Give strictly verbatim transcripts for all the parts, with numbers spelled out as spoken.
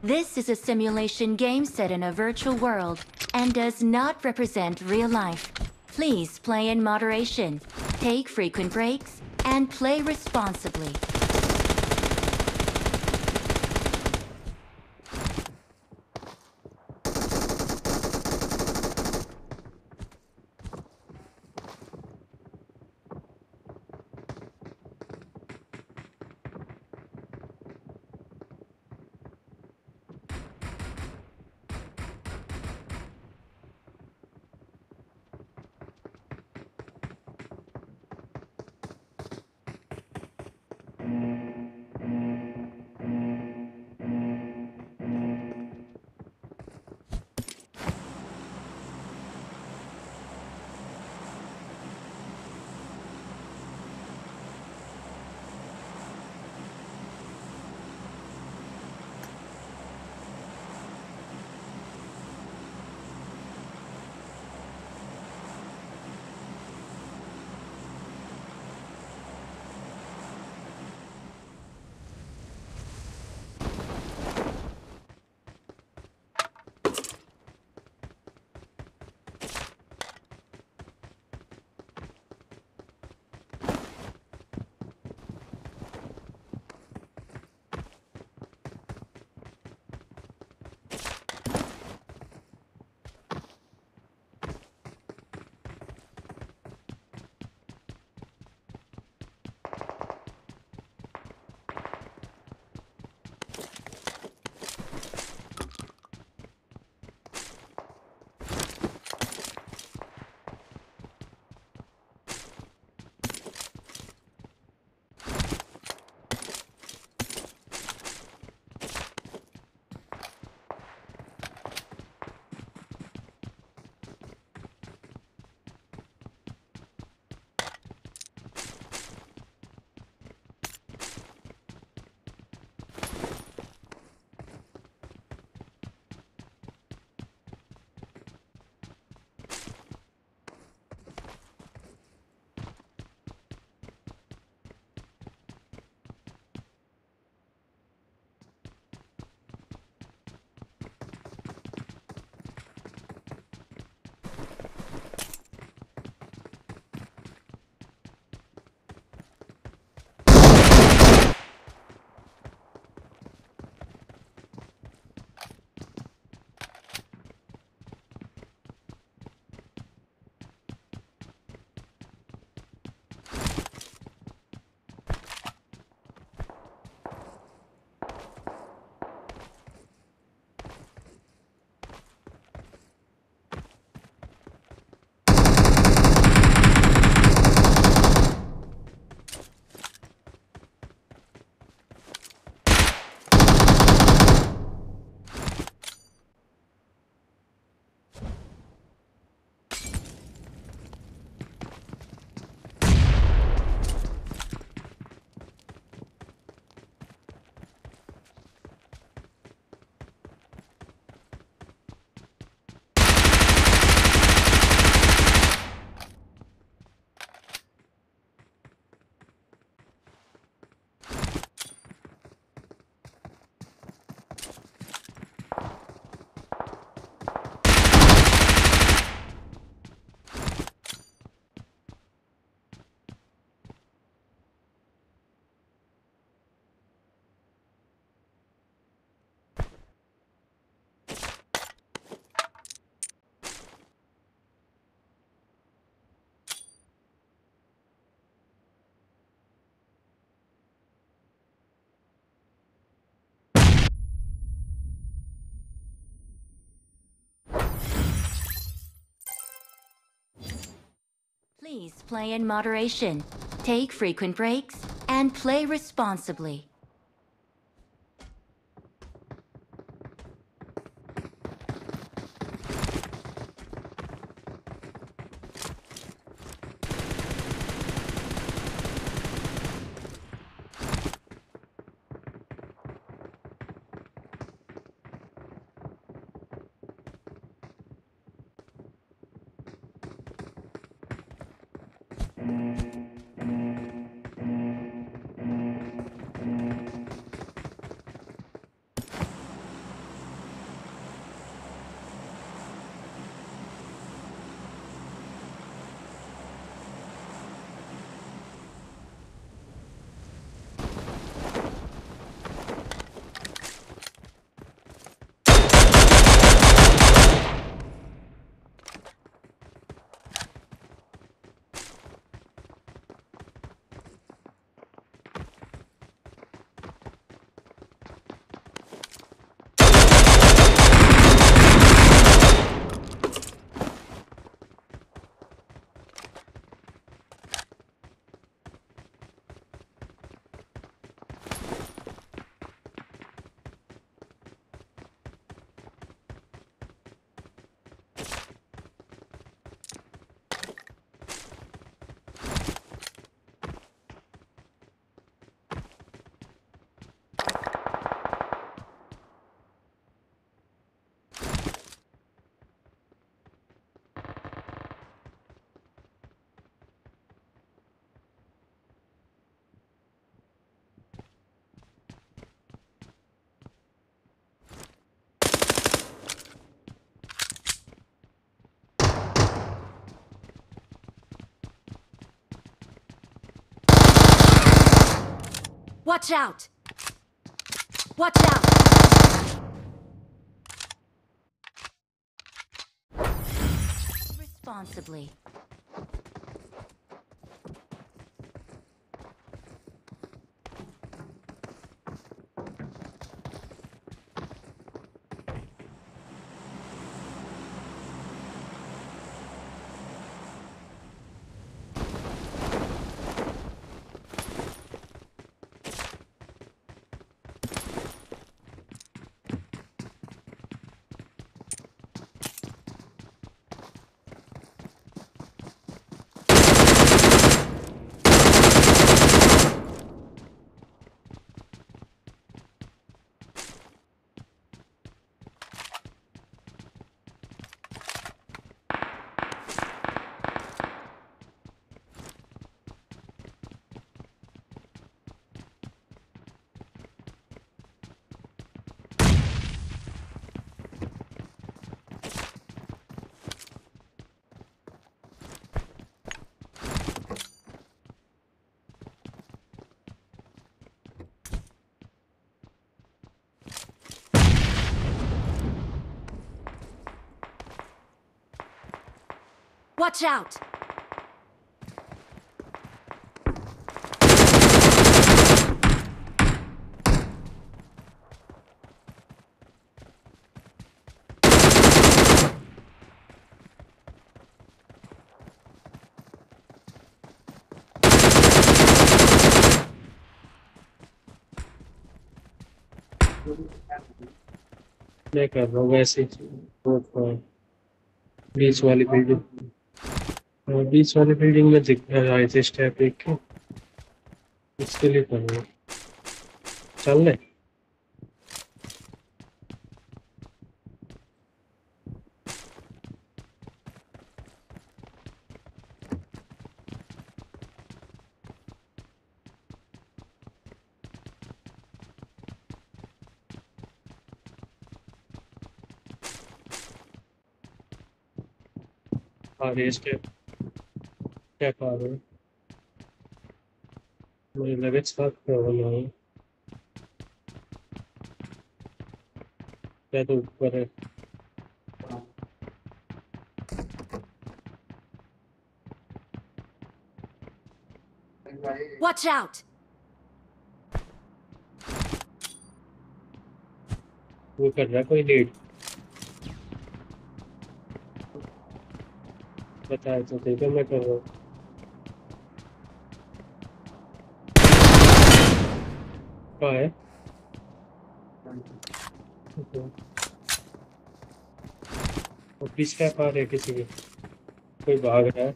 This is a simulation game set in a virtual world and does not represent real life. Please play in moderation, take frequent breaks, and play responsibly. Please play in moderation, take frequent breaks, and play responsibly. Watch out! Watch out! Responsibly. Watch out! मैं कर रहा हूँ वैसे बीच वाली building बीच वाली building में दिख रहा है स्टेप एक के इसके लिए कर रहा हूँ चल ले अरे स्टेप क्या कर रहे हो मुझे लगे साथ क्या होना है क्या तो ऊपर है Watch out! वो कर रहा है कोई लीड बताया तो देखो मैं कर रहा हूँ क्या है वो बीच क्या पा रहे किसी के कोई भाग रहा है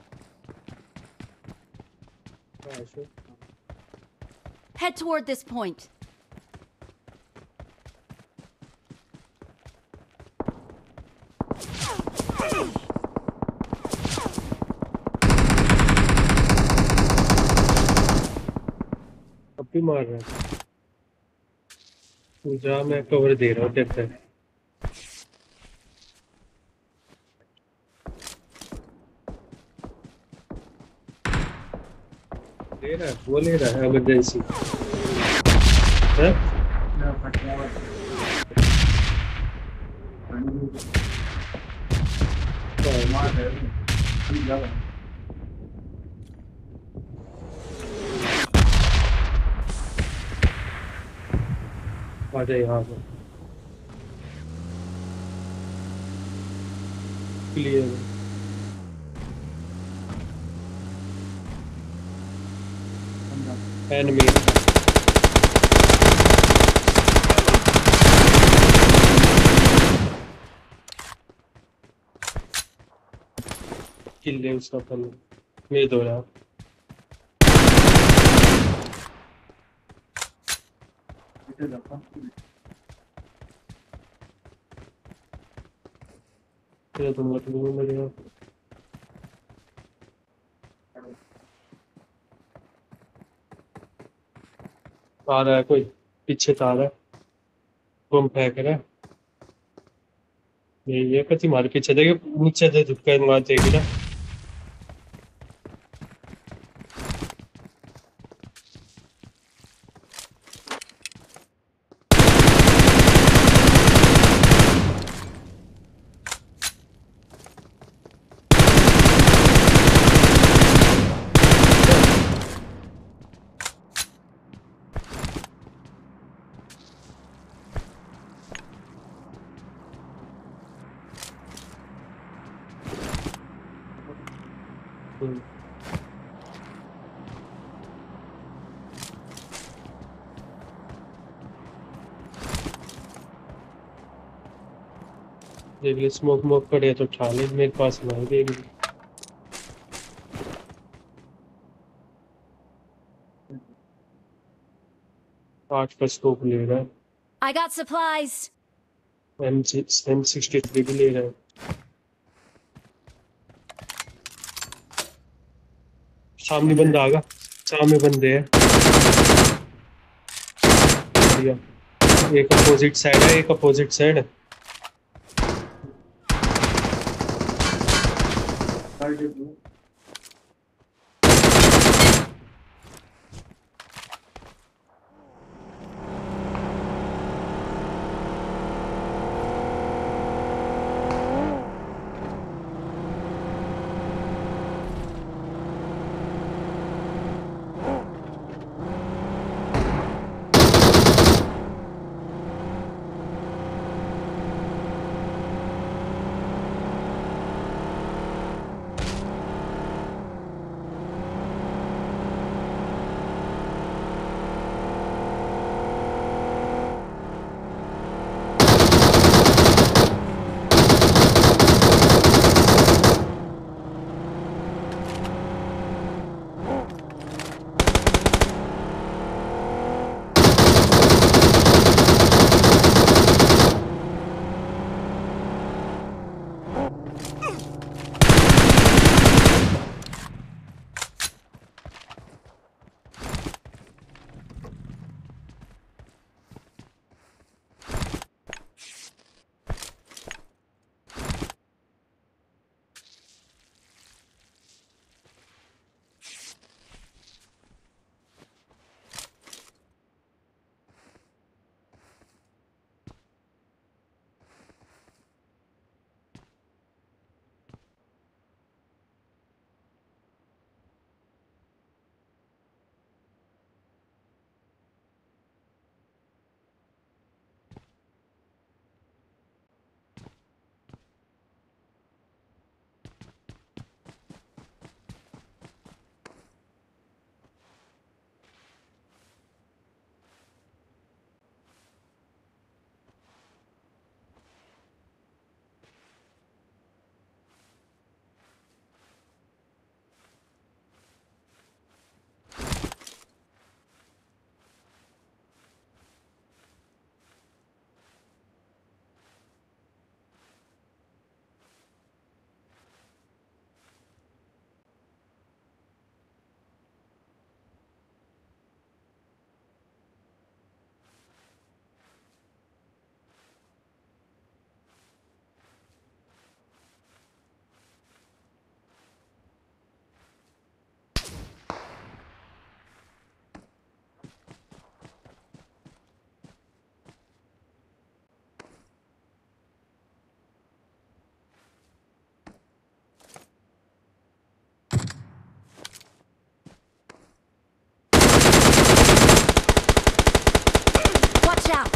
क्या है show? Head toward this point. अब भी मार रहा है तू जा मैं कवर दे रहा हूँ देखते हैं ले रहा है वो ले रहा है इमरजेंसी है आ जाए यहाँ पर क्लियर एनिमी किल दे उसका पहले मैं दो यार तेरा तो मत बोल मेरे यार आ रहा है कोई पीछे तो आ रहा है बम फेंक रहा है ये ये कति मार पीछे देखे नीचे दे झुक मार देगी ना हम्म, देख ले स्मोक मोक पड़े तो उठा ले, मेरे पास ना है देख ले। आठ का स्कोप ले रहा है। I got supplies. M M sixty three भी ले रहा है। सामने बंदा आगा, सामने बंदे हैं। बढ़िया। एक अपोजिट साइड है, एक अपोजिट साइड है। Watch out!